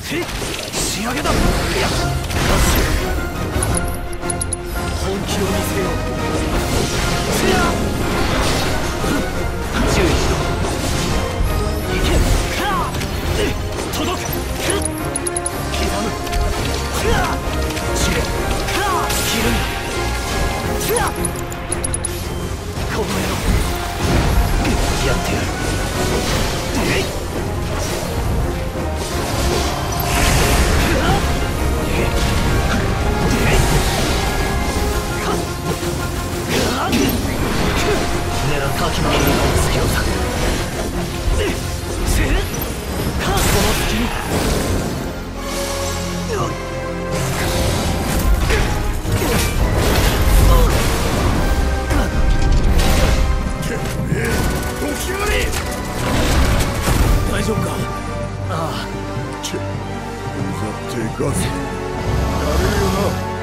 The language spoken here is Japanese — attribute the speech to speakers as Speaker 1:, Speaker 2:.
Speaker 1: 仕上げだ。いや、よし、本気を見せよう。注意しろ。いけ。届く。刻む。散れ。切るんだ。この野郎、やってやる。狙ったきまりの隙をさ。この隙に。大丈夫か。ああ。
Speaker 2: チェ、うざってガス。やれるよな。